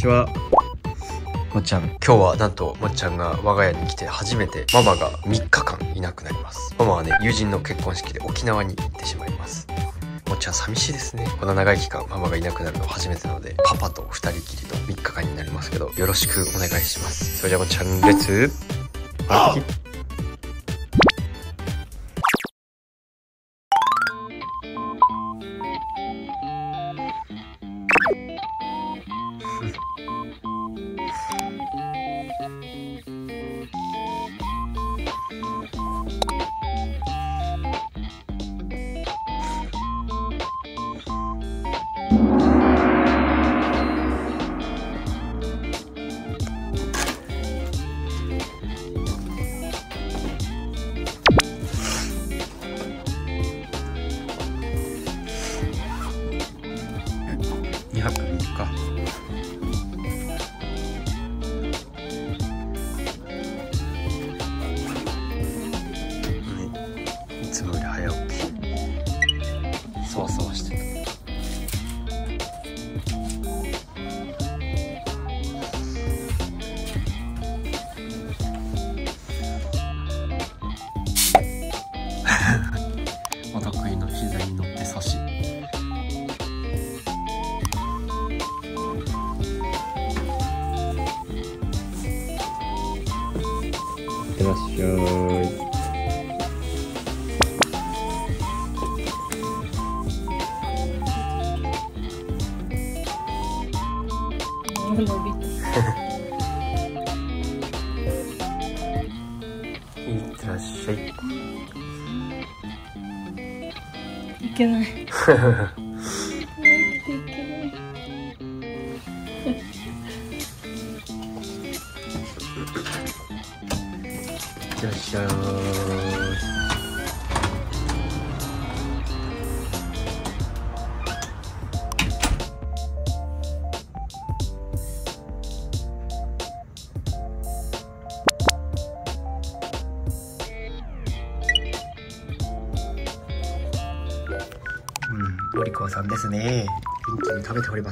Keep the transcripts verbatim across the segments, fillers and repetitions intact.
は。もっちゃん、今日はなんともっちゃんが我が家に来て初めてママがみっかかんいなくなります。ママはね、友人の結婚式で沖縄に行ってしまいます。もっちゃん寂しいですね。こんな長い期間ママがいなくなるのは初めてなので、パパとふたりきりとみっかかんになりますけど、よろしくお願いします。それじゃあもっちゃん、レッツパーティー。にはくみっか。いつもより早起き。そわそわしてる。お得意の膝に乗って阻止。いってらっしゃい。 伸びた。 いってらっしゃい。 いけない。生きていけない。 いってらっしゃい。うん、お利口さんですね。元気に食べております。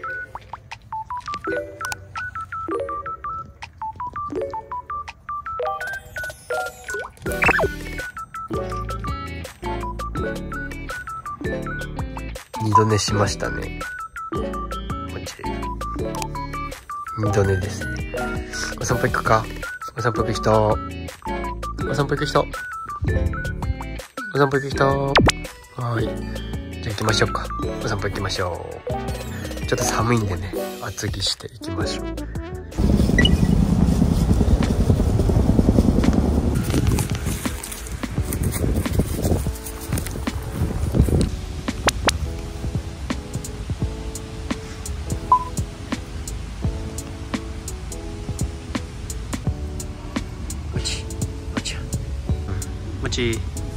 二度寝しましたね。もち二度寝ですね。お散歩行くか。お散歩行く人。お散歩行く人。お散歩行く人。はーい。じゃあ行きましょうか。お散歩行きましょう。ちょっと寒いんでね、厚着して行きましょう。もち、もち、うん、もち。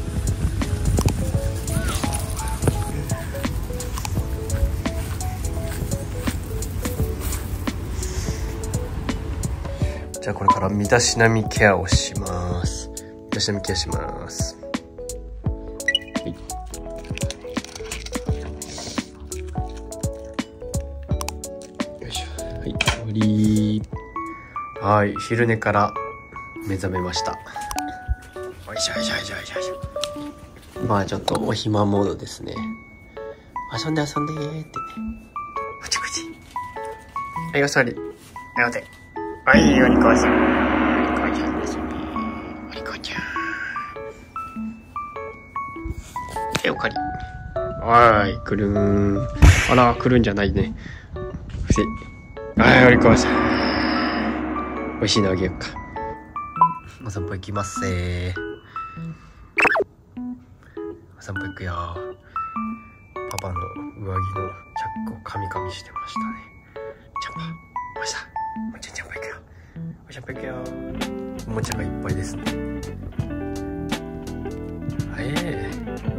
じゃあこれから身だしなみケアをします。身だしなみケアします。はい。よいしょ。はい、終わり。はい、昼寝から目覚めました。よいしょよいしょよいしょよいしょよいしょ。まあちょっとお暇モードですね。遊んで遊んでーってね。こちこち。はい、お座り。なおで。はい、お利口さん。お利口ちゃんですね。お利口ちゃん。はい、おかり。はーい、くるーん。あら、くるんじゃないね。ふせ。はい、お利口さん。美味しいのあげようか。お散歩行きますせー。お散歩行くよ。パパの上着のチャックをカミカミしてましたね。ジャンパー。おいしさ。もっちゃんジャンパー行くよ。おしゃべくよ。おもちゃがいっぱいですね。ええ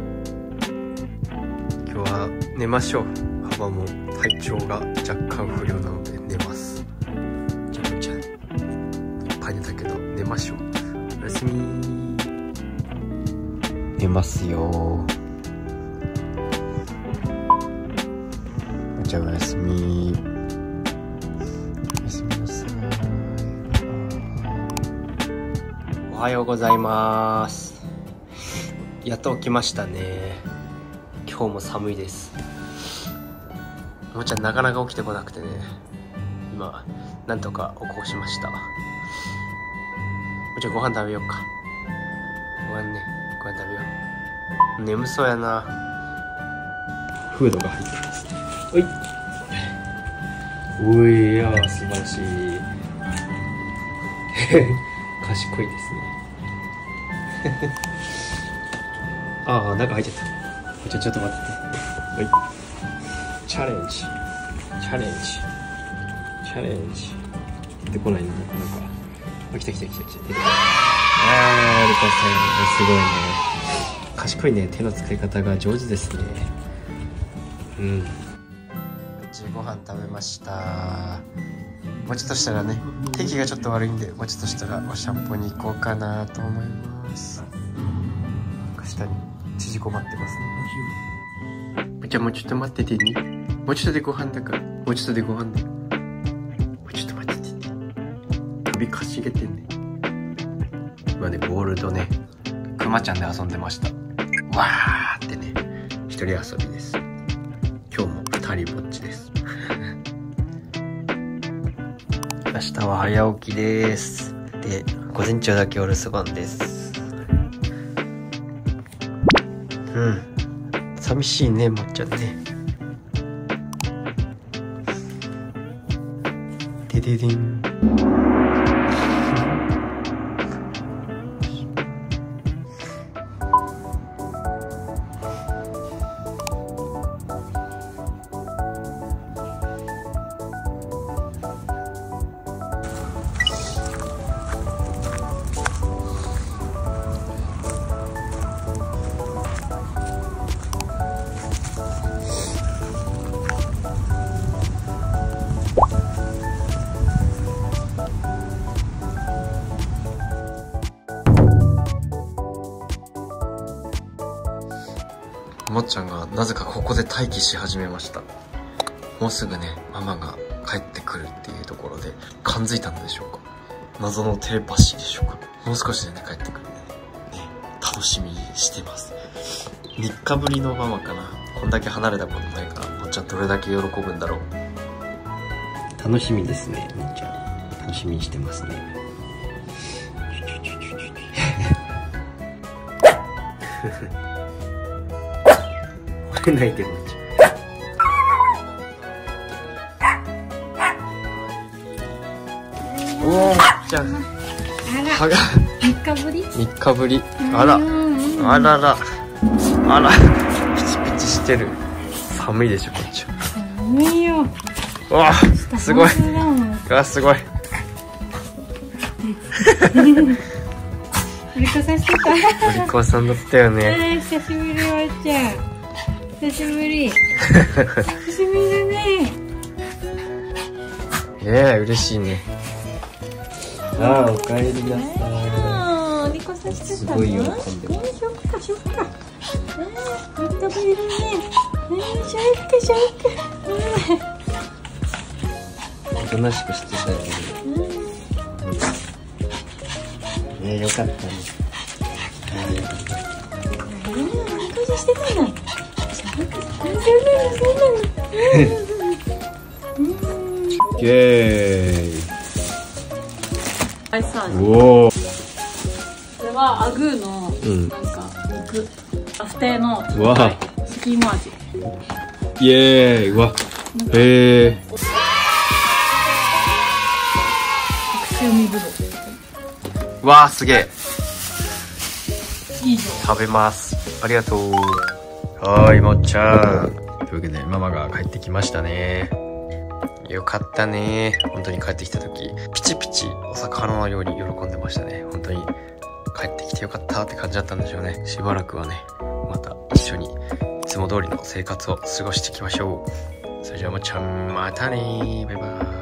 ー、今日は寝ましょう。パパも体調が若干不良なので寝ます。じゃあもちゃんいっぱい寝たけど寝ましょう。おやすみ。寝ますよ。もちゃんおやすみ。 はようございます。やっと起きましたね。今日も寒いです。もちゃんなかなか起きてこなくてね、今なんとか起こしました。もちゃんご飯食べようか。ご飯ね、ご飯食べよう。眠そうやな。フードが入ってます。おいおい、いやー素晴らしい。賢いですね。ああ、中入っちゃった。ちょ、ちょっと待ってて。はい。チャレンジ。チャレンジ。チャレンジ。出てこないね、なかなか。あ、来た来た来た来た。出てこない。あー、リカさん、すごいね。賢いね。手の使い方が上手ですね。うん。ご飯食べました。もうちょっとしたらね、天気がちょっと悪いんで、もうちょっとしたらお散歩に行こうかなと思います。下に縮こまってますね。じゃあもうちょっと待っててね。もうちょっとでご飯だから。もうちょっとでご飯だよ。もうちょっと待っててね。首かしげてんね。今ね、ボールとね、クマちゃんで遊んでました。わーってね、一人遊びです。今日も二人ぼっちです。明日は早起きです。で、午前中だけお留守番です。うん。寂しいね、もっちゃんね。でででん。もっちゃんがなぜかここで待機し始めました。もうすぐね、ママが帰ってくるっていうところで感づいたのでしょうか。謎のテレパシーでしょうか。もう少しでね、帰ってくるんでね、ね、楽しみにしてます。みっかぶりのママかな。こんだけ離れたことないから、もっちゃんどれだけ喜ぶんだろう。楽しみですね、もっちゃん。楽しみにしてますね。泣いてるもんちゃん。おお、じゃん。歯がみっかぶりみっかぶり。あらあららあら、ピチピチしてる。寒いでしょこっちは。 寒いよ。 わあ、すごい。うわ、すごい。 お利口さんしてた。 お利口さんだったよね。 久しぶり、わっちゃん。久しぶり。久しぶりだね。 ええ、嬉しいね。ああ、おかえりなさい。 お利口さんしてたの。 すごい喜んでます。 しょっかしょっか。ああ、みっかぶりだね。しょっかしょっか。 おとなしくしてたよね。ねえ、よかったね。 してたの。 イエーイ。 マッサージ。 おお。 これはアグーのなんか肉、アフテーのスキーモ味。 イエーイ。うわ。へえ。 白海ぶどう。わあ、すげえ。 いいじゃん。 食べます。ありがとう。はーい、もっちゃん。というわけで、ママが帰ってきましたね。よかったね。本当に帰ってきた時、ピチピチお魚のように喜んでましたね。本当に帰ってきてよかったって感じだったんでしょうね。しばらくはね、また一緒にいつも通りの生活を過ごしていきましょう。それじゃあもっちゃん、またね。バイバーイ。